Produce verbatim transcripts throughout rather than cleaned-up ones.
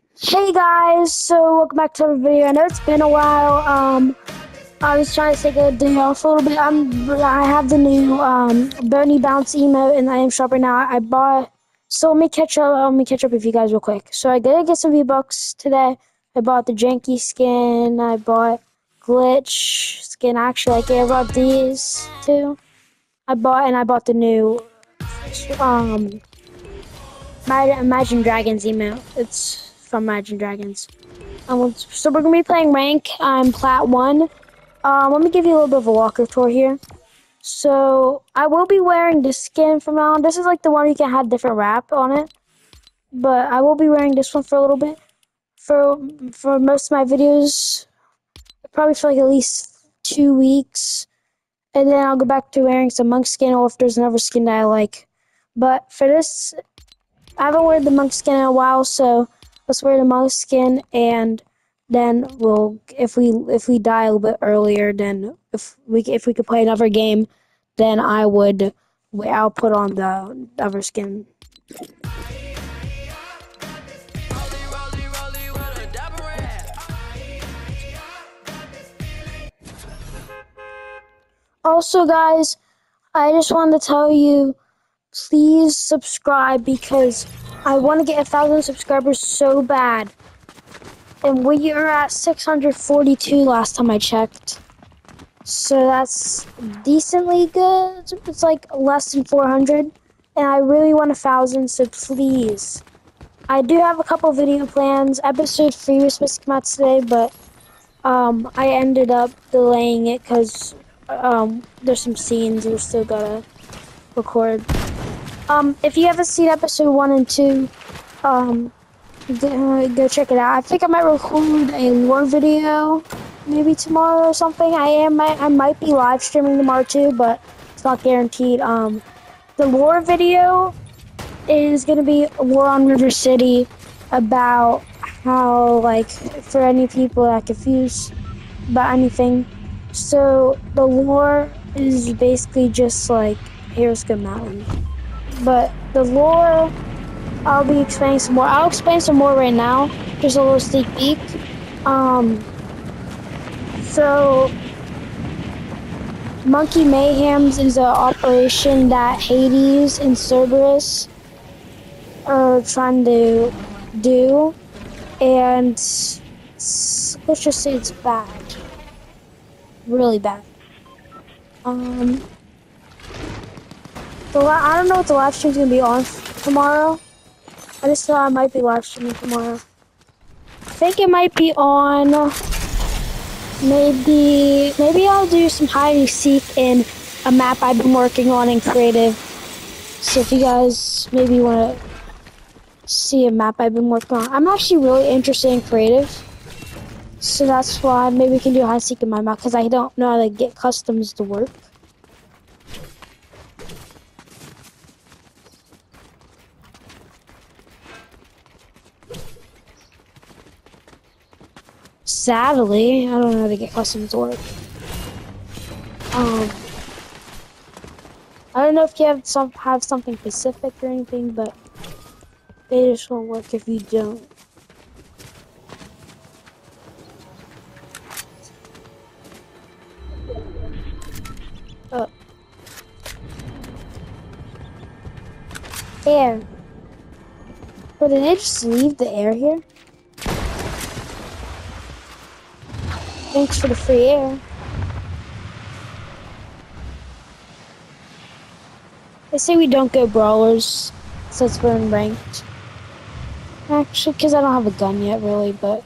Hey guys, so welcome back to another video. I know it's been a while. Um, I was trying to take a day off a little bit. I'm I have the new um Boney Bounce emote in the item shop right now. I bought. So let me catch up. Let me catch up with you guys real quick. So I did get some V Bucks today. I bought the Janky skin. I bought Glitch skin. Actually, like I bought these two. I bought and I bought the new um Imagine Dragons emote. It's from Imagine Dragons. Um, so we're gonna be playing rank. I'm plat one. Um, let me give you a little bit of a walker tour here. So I will be wearing this skin from now on. This is like the one you can have different wrap on it, but I will be wearing this one for a little bit. For for most of my videos, probably for like at least two weeks, and then I'll go back to wearing some monk skin, or if there's another skin that I like. But for this, I haven't worn the monk skin in a while, so let's wear the monk skin, and then we'll if we if we die a little bit earlier, then if we if we could play another game, then I would I'll put on the other skin. Also, guys, I just wanted to tell you, please subscribe because I want to get a thousand subscribers so bad. And we are at six hundred forty-two last time I checked. So that's decently good. It's like less than four hundred. And I really want a thousand, so please. I do have a couple video plans. Episode three was supposed to come out today, but um, I ended up delaying it because um, there's some scenes we're still gotta record. Um, if you haven't seen episode one and two, um, Go, go check it out. I think I might record a lore video maybe tomorrow or something. I am I, I might be live streaming tomorrow too, but it's not guaranteed. Um, the lore video is gonna be a lore on River City about how, like, for any people that are confused about anything. So the lore is basically just like Heroes Go Mountain, but the lore I'll be explaining some more. I'll explain some more right now. Just a little sneak peek. Um, so, Monkey Mayhems is an operation that Hades and Cerberus are trying to do, and let's just say it's bad, really bad. Um, the I don't know what the live stream's gonna be on tomorrow. I just thought I might be live streaming tomorrow. I think it might be on. Maybe, maybe I'll do some hide and seek in a map I've been working on in creative. So if you guys maybe want to see a map I've been working on, I'm actually really interested in creative. So that's why maybe we can do hide and seek in my map because I don't know how to get customs to work. Sadly, I don't know how to get customs to work. Um, I don't know if you have some have something specific or anything, but they just won't work if you don't. Oh. Air. But did they just leave the air here? Thanks for the free air. They say we don't go brawlers since we're in ranked. Actually, because I don't have a gun yet, really, but...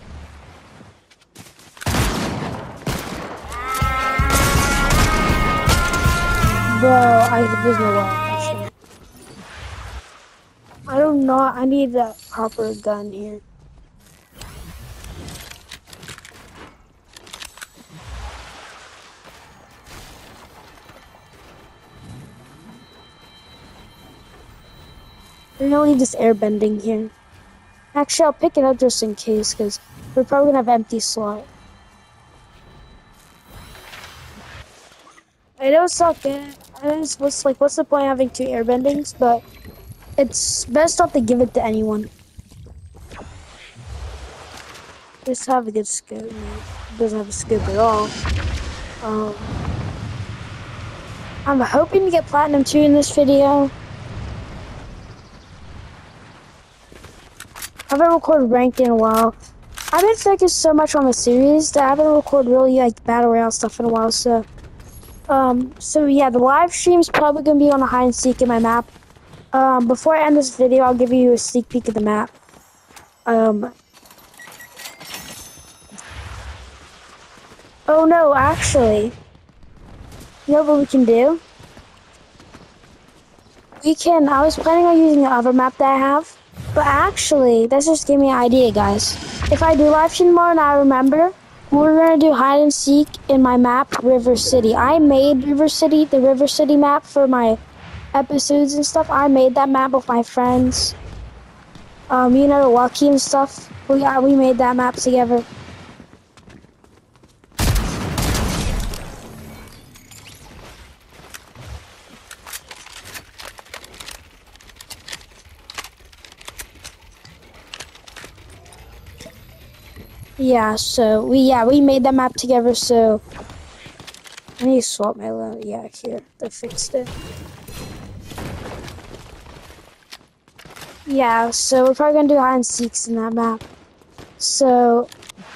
Bro, I, there's no way I I don't know, I need that proper gun here. I'm gonna leave this airbending here. Actually, I'll pick it up just in case, because we're probably gonna have an empty slot. I know it's not good. I know it's what's like, what's the point of having two airbendings? But it's best not to give it to anyone. Just have a good scope. Doesn't have a scope at all. Um, I'm hoping to get Platinum two in this video. I haven't recorded ranked in a while. I've been focused so much on the series that I haven't recorded really like battle royale stuff in a while. So, um, so yeah, the live stream's probably gonna be on a hide and seek in my map. Um, before I end this video, I'll give you a sneak peek of the map. Um, oh no, actually, you know what we can do? We can, I was planning on using the other map that I have, but actually, this just gave me an idea, guys. If I do live stream tomorrow and I remember, we're gonna do hide and seek in my map, River City. I made River City, the River City map for my episodes and stuff. I made that map with my friends. Um, you know, Lucky and stuff. We, yeah, we made that map together. Yeah, so we yeah we made that map together. So I need to swap my low. Yeah, here they fixed it. Yeah, so we're probably gonna do hide and seeks in that map. So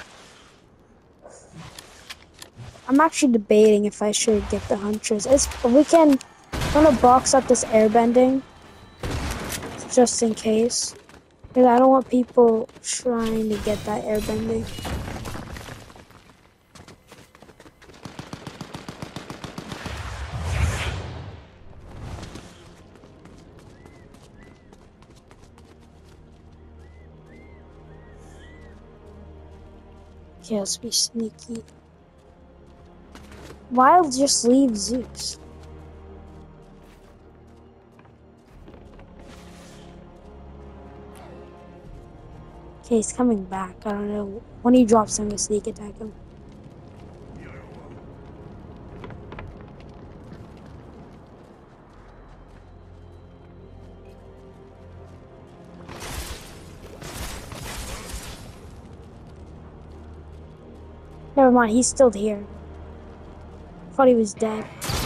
I'm actually debating if I should get the Huntress. It's we can I'm gonna box up this airbending just in case. Because I don't want people trying to get that airbending. Okay, let's be sneaky. Wild just leave Zeus. Okay, he's coming back. I don't know. When he drops, I'm gonna sneak attack him. Never mind, he's still here. Thought he was dead.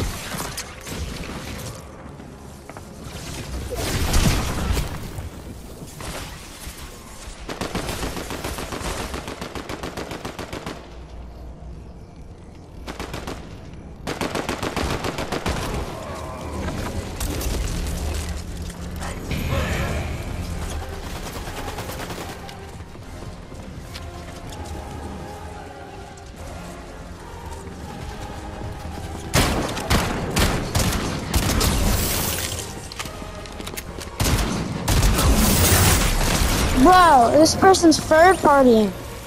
Bro, this person's third partying.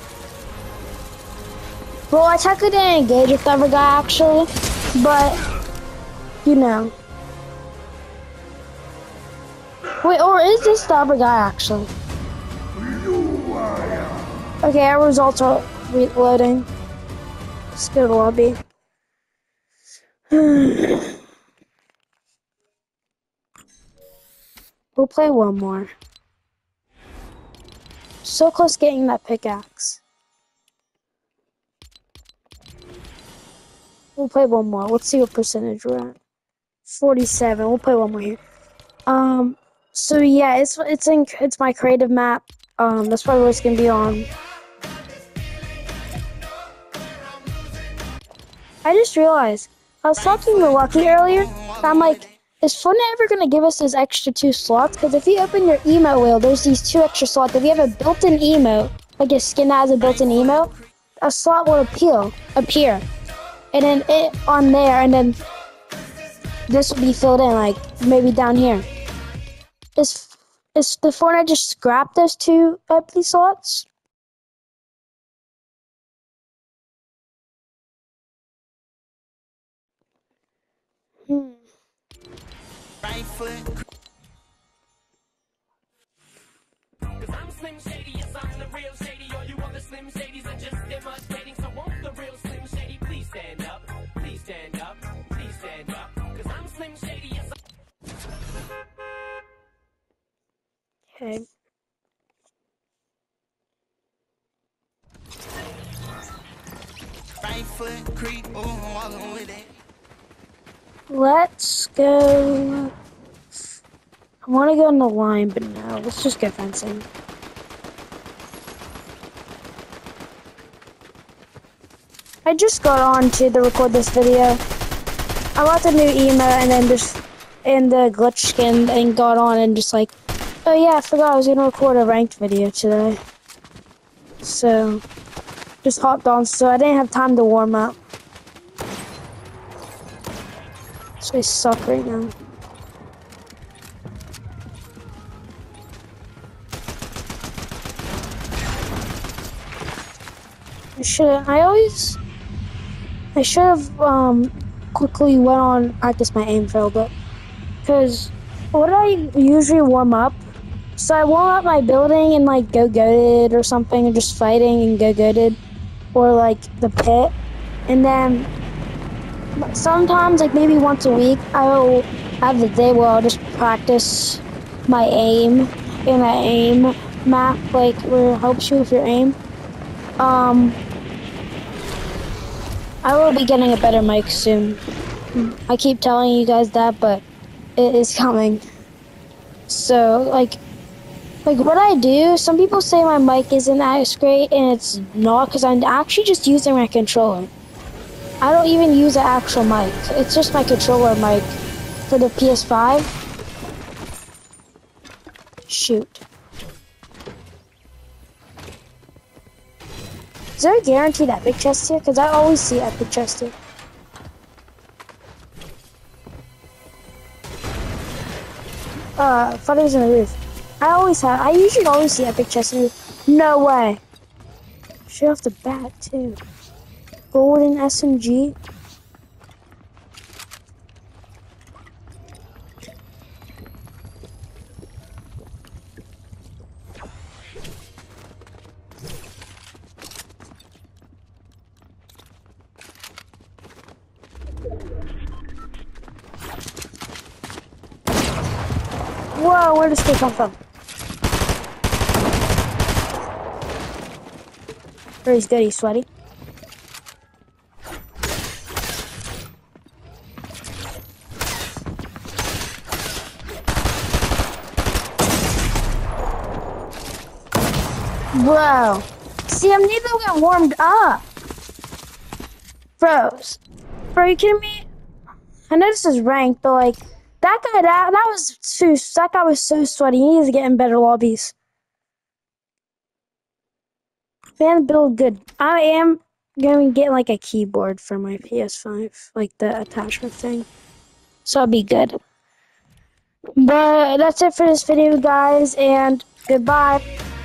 Well, I technically didn't engage with the other guy actually, but you know. Wait, or is this the other guy actually? Okay, our results are reloading. Let's go to the lobby. We'll play one more. So close getting that pickaxe. We'll play one more. Let's see what percentage we're at. forty-seven. We'll play one more here. Um. So yeah, it's it's in it's my creative map. Um. That's probably what it's gonna be on. I just realized I was talking to Lucky earlier. And I'm like, is Fortnite ever gonna give us those extra two slots? Because if you open your emote wheel, there's these two extra slots. If you have a built-in emote, like a skin that has a built-in emote, a slot will appeal appear. And then it on there, and then this will be filled in, like maybe down here. Is is the Fortnite just scrap those two empty slots? Hmm. Right foot. Cause I'm Slim Shady, yes I'm the real Shady. All you other Slim Shadys are just imitating. So won't the real Slim Shady please stand up? Please stand up, please stand up. Cause I'm Slim Shady, yes I'm... Okay. Let's go. I want to go in the line, but no. Let's just go fencing. I just got on to, to record this video. I got the new emote and then just in the glitch skin and got on and just like, oh yeah, I forgot I was gonna record a ranked video today. So, just hopped on, so I didn't have time to warm up. So I suck right now. I should I always I should have um quickly went on practice my aim for a bit. Cause what I usually warm up, so I warm up my building and like go goated or something, and just fighting and go goated, or like the pit, and then sometimes like maybe once a week I'll have the day where I'll just practice my aim in an aim map, like where it helps you with your aim. Um, I will be getting a better mic soon. I keep telling you guys that, but it is coming. So, like, like what I do, some people say my mic isn't as great, and it's not, because I'm actually just using my controller. I don't even use an actual mic. It's just my controller mic for the P S five. Shoot. Is there a guaranteed epic chest here? Because I always see epic chest here. Uh, fighters in the roof. I always have. I usually always see epic chest in the roof. No way. Straight off the bat too. Golden S M G. Whoa, where did this kid come from? Where he's good, he's sweaty. Bro. See, I'm needing to get warmed up. Bros. Bro, are you kidding me? I know this is ranked, but like, that guy, that, that was too, that guy was so sweaty. He needs to get in better lobbies. Fan build good. I am going to get like a keyboard for my P S five, like the attachment thing. So I'll be good. But that's it for this video, guys, and goodbye.